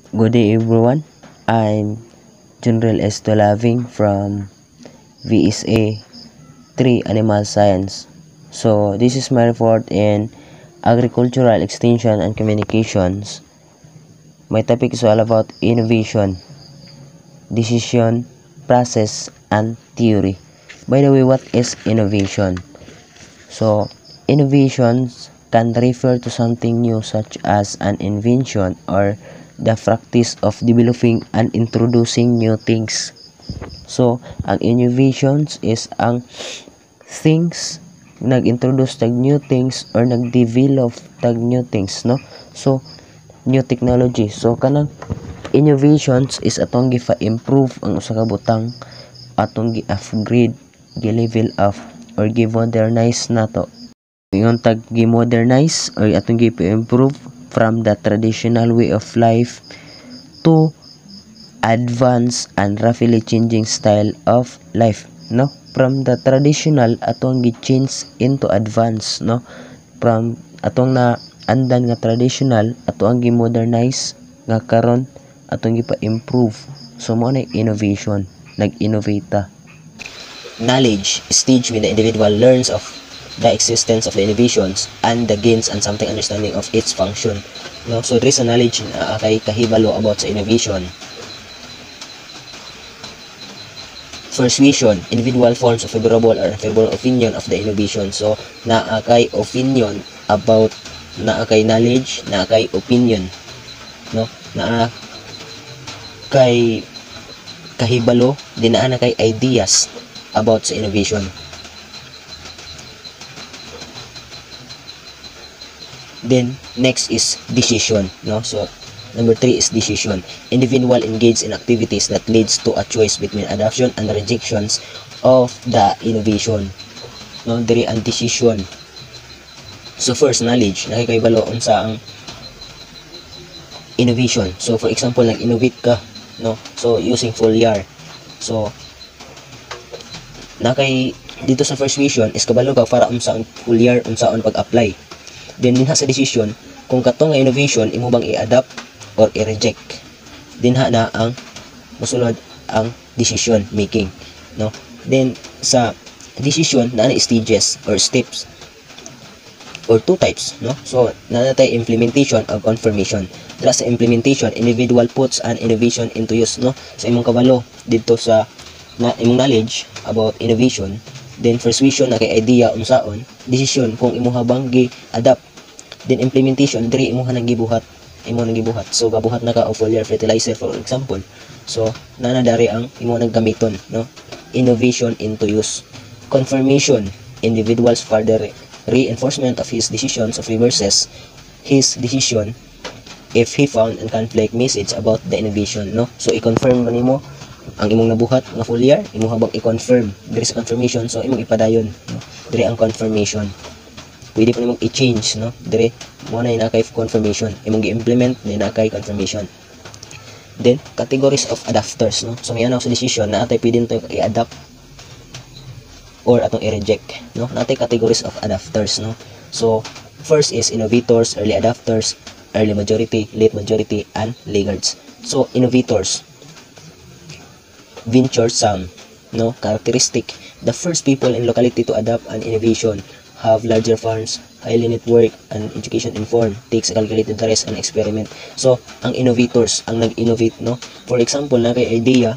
Good day everyone, I'm junrel Tulabing from BSA 3 Animal Science. So this is my report in Agricultural Extension and Communications. My topic is all about innovation, decision, process, and theory. By the way, what is innovation? So innovations can refer to something new such as an invention or the practice of developing and introducing new things. So, ang innovations is ang things nag-introduce tag new things or nag-develop tag new things, no? So, new technology. So, kanang innovations is atong gifa-improve ang usa ka butang, atong gi-upgrade, gi-level up, or gi-modernize nato. Yung tag gi-modernize or atong gi-improve from the traditional way of life to advanced and rapidly changing style of life, no? From the traditional atong gi-change into advanced, no? From atong na andan nga traditional atong gi-modernize nga karon atong gipa-improve. So mo na innovation, nag-innovate ta. Knowledge is stage when the individual learns of the existence of the innovations and the gains and something understanding of its function. No? So there is a knowledge na kay kahibalo about sa innovation. Persuasion, individual forms of favorable or unfavorable opinion of the innovation. So naa kay opinion about, naa kay knowledge, naa kay opinion, no? Naa kay kahibalo, din naa na kay ideas about sa innovation. Then next is decision, no? So number 3 is decision. Individual engage in activities that leads to a choice between adoption and rejections of the innovation, no? Diri ang decision. So first, knowledge, nakikaibalo unsa ang innovation. So for example, nag-innovate ka, no? So using foliar. So nakay dito sa first vision is kabalo ka para unsa ang foliar, unsaon pag-apply. Then dinha sa decision, kung katong nga innovation imo bang i-adapt or i-reject. Dinha na ang mosulod ang decision making, no? Then sa decision na stages or steps or two types, no? So nanatay implementation of confirmation. Dra sa implementation, individual puts an innovation into use, no? Sa imong kabalo dito sa imong knowledge about innovation. Then persuasion na kay idea unsaon, decision kung imo habang gi-adapt. Then implementation, diri imo nang gibuhat, so gabuhat na ka og foliar fertilizer for example. So nana dari ang imo nang gamiton, no? Innovation into use. Confirmation, individuals further reinforcement of his decisions of reverses his decision if he found a conflict message about the innovation, no? So i-confirm nimo ang imong nabuhat nga foliar, imo habang i-confirm, there is confirmation, so imong ipadayon, no? Dire ang confirmation. Pwede pa nimong i-change, no? Dire mo na inakay confirmation, imong gi-implement na inakay confirmation. Then categories of adapters, no? So may sa decision na atay pwede nito i-adapt or atong i-reject, no? Natay categories of adapters, no? So first is innovators, early adapters, early majority, late majority, and laggards. So innovators, venturesome, no? Characteristic, the first people in locality to adopt an innovation, have larger farms, highly network and education informed, takes a calculated risk and experiment. So ang innovators ang nag-innovate, no? For example, na kay idea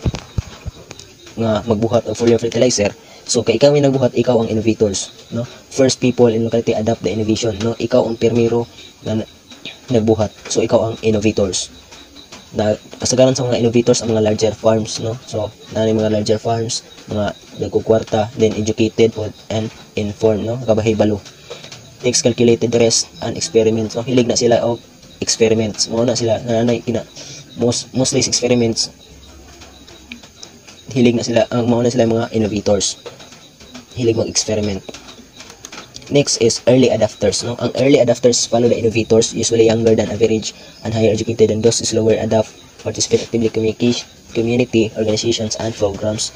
nga magbuhat og foliar fertilizer. So kay ikaw nagbuhat, ikaw ang innovators, no? First people in locality adopt the innovation, no? Ikaw ang pirmero na nagbuhat, so ikaw ang innovators. Na kasagaran sa mga innovators ang mga larger farms, no? So nani mga larger farms, mga nagkukwarta, then educated and informed, no? Kabahibalo, takes calculated risk and experiments, no? Hilig na sila og experiments, mo na sila nanay kina mostly experiments, hilig na sila ang mga sila mga innovators, hilig mag experiment. Next is early adapters, no? Ang early adapters follow the innovators, usually younger than average and higher educated than those slower adapt, participate actively community organizations and programs.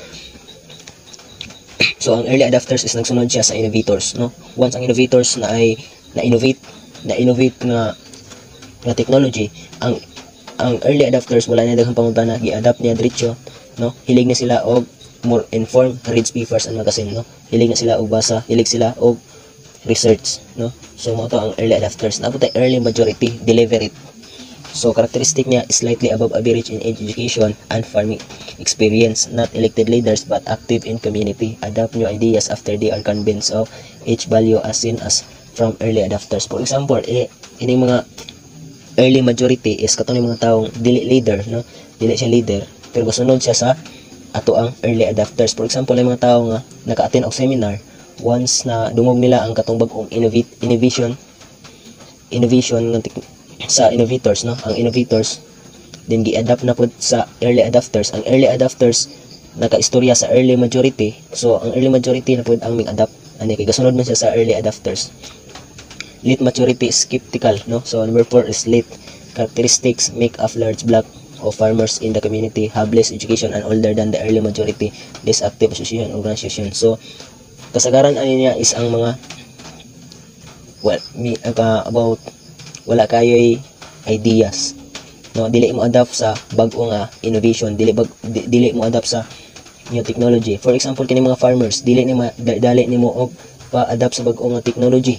So ang early adapters is nagsunod siya sa innovators, no? Once ang innovators na ay na-innovate nga technology, ang ang early adopters wala na daghang pangutana, gi-adapt niya diretso, no? Hilig na sila og more informed, reads papers and magazine, no? Hilig na sila og basa, hilig sila og research, no? So mo to ang early adopters. Naabot tay early majority, deliberate. So characteristic niya is slightly above average in education and farming experience, not elected leaders but active in community, adopt new ideas after they are convinced of each value as seen as from early adopters. For example, ini mga early majority is katong mga taong dili leader, no? Dili siya leader pero mosunod siya sa ato ang early adopters. For example, ay mga tao nga naka-attend og seminar, once na dungog nila ang katong bag-ong innovation sa innovators, no? Ang innovators then gi-adapt na pud sa early adopters. Ang early adopters naka-istorya sa early majority, so ang early majority na pud ang mig-adapt ani kay gasunod man siya sa early adopters. Late maturity is skeptical, no? So number 4 is late. Characteristics make up large block of farmers in the community, have less education and older than the early majority, less active association organization. So kasagaran ani niya is ang mga about wala kayoy ideas, no? Dili mo adapt sa bag-o nga innovation, dili mo adapt sa new technology. For example, kini mga farmers dili nimo og pa-adapt sa bag-o nga technology.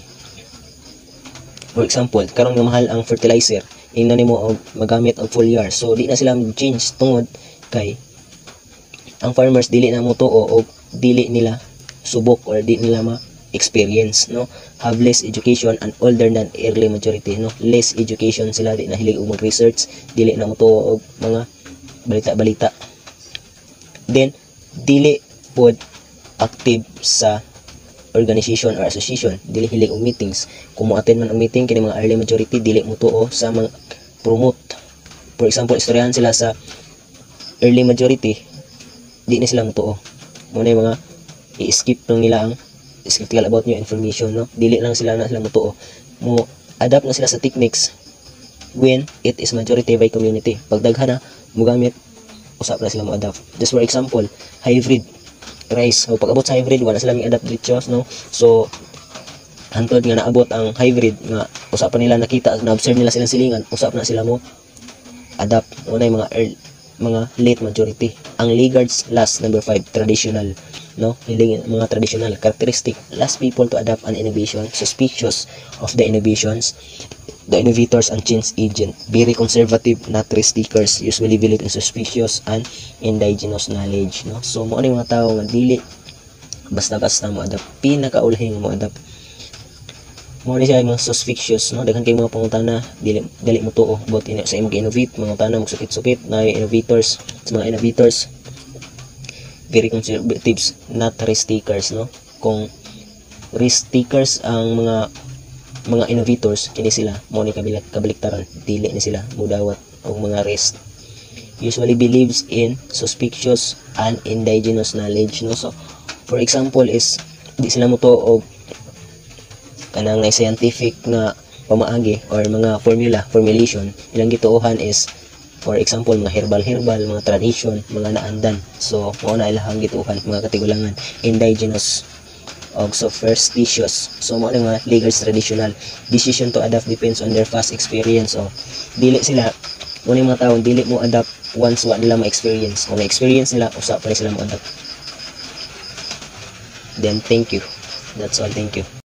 For example, karon nga mahal ang fertilizer, ingnan nimo og magamit og foliar. So di na sila change tungod kay ang farmers dili na mo tuo og dili nila subok or di nila ma-experience, no? Have less education and older than early majority, no? Less education sila, di na hilig og mag-research, dili na mo tuo og mga balita-balita. Then dili pod active sa organization or association, dili hilig og meetings. Kung mo-attend man og meeting kini mga early majority, dili mo tuo sa mga promote. For example, istoryahan sila sa early majority, di na sila mo tuo. Muna yung mga i-skip lang nila ang skeptical about new information, no? Dili lang sila mo tuo. Mo adapt na sila sa techniques when it is majority by community. Pag daghan na mo gamit, usap na sila mo adapt. Just for example, hybrid rice. So pag abot sa hybrid, wala sila mi-adapt dito, no? So hantod nga naabot ang hybrid nga usapan nila, nakita na observe nila silang silingan, usap na sila mo adapt. Una yung mga late majority. Ang laggards last, number 5, traditional, no? Mga traditional characteristic, last people to adapt an innovation, suspicious of the innovations, the innovators and change agent, very conservative, not risk takers, usually believe in suspicious and indigenous knowledge, no? So mo ano yung mga tao nga dili basta-basta mo adapt, pinakaulahing mo adapt. Mo ni siya mga suspicious, no? Daghan kay mga pangutana, dili mo tuo about sa imong innovate, mga tana mo sukit-sukit na innovators, sa mga innovators very conservatives, not risk takers, no? Kung risk takers ang mga innovators, kini sila mo ni kabaliktaran, dili ni sila mudawat og mga risk. Usually believes in suspicious and indigenous knowledge, no? So for example is di sila mo to og kanang scientific nga pamaagi or mga formulation. Ilang gituohan is for example mga herbal, mga tradition, mga naandan. So mo na ilahang gituohan, mga katigulangan. Indigenous og superstitious. So mo mga leaders traditional. Decision to adapt depends on their past experience. O dili sila mo mga tawo dili mo adapt once wa nila ma-experience. Kung na-experience nila, usa pa rin sila mo adapt. Then thank you. That's all. Thank you.